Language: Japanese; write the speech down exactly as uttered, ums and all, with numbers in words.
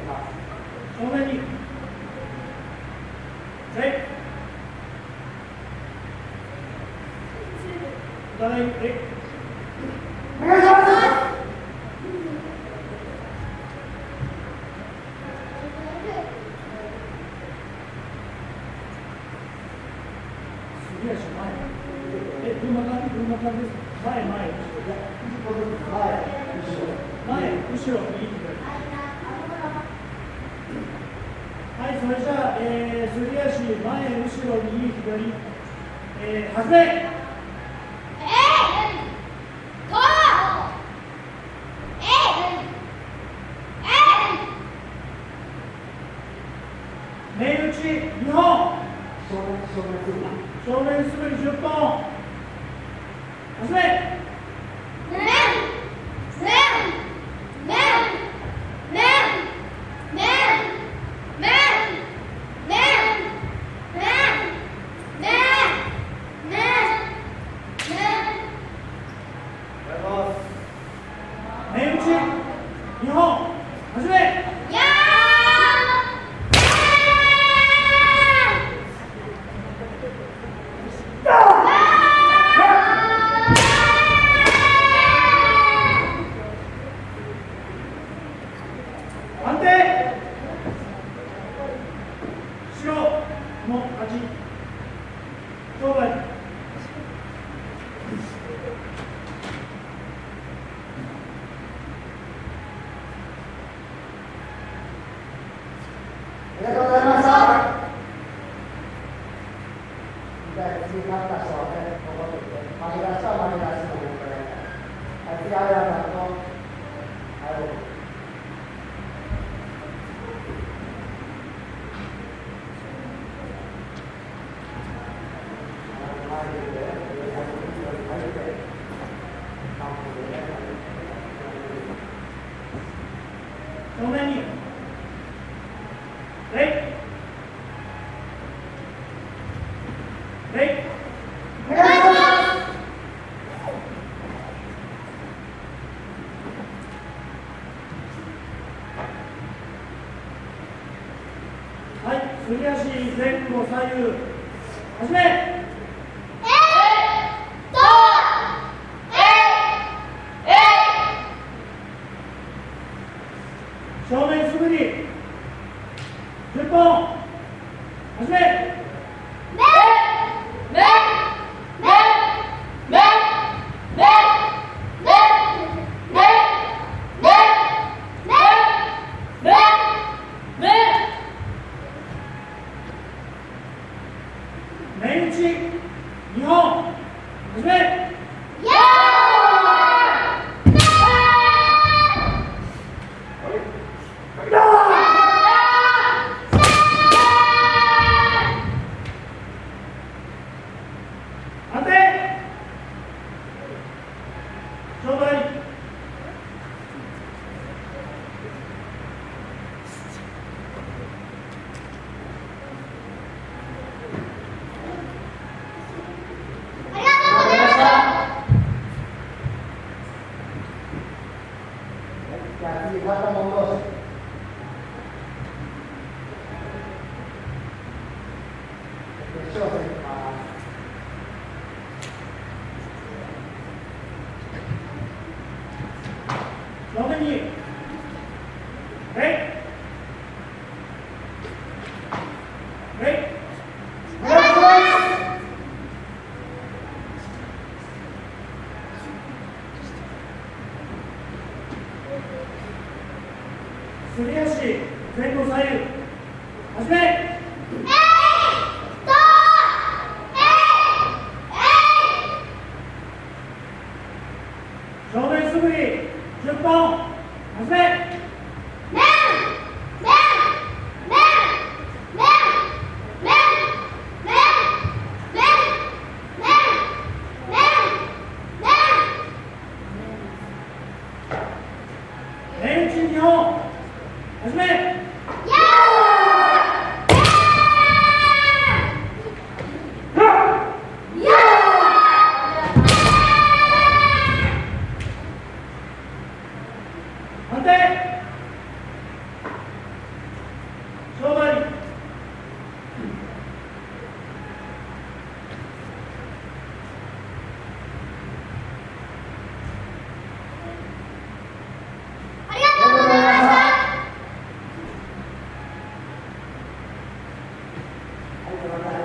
正面に礼お互い礼お願いします。 すり足前えどんな感じどんな感じですか前前後ろ前後ろ右左はい、それじゃあ、えー、すり足、前、後ろ、右、左、えー、始め。 えい、と、えい、えい。 面打ちにほん。正面素振りじゅっぽん。始め。 面、面、面、面、面。面面面面面打ちにほん始め。 や安定白の勝ち勝敗ありがとうございました。じゃあ次勝った人はね、残ってて、負けた人は負けた人のことで、次、あやさんと、あれを。 正面に礼礼お願いします。 はい、すり足前後左右始め。正面素振りじゅっぽん始め。面打ちにほん始め。安定勝敗じゃあ次、またもう同士。決勝戦いきます。 正面に礼礼お願いします。 すり足前後左右始め。正面素振りじゅっぽん始め。面打ちにほん始め。安定ございます。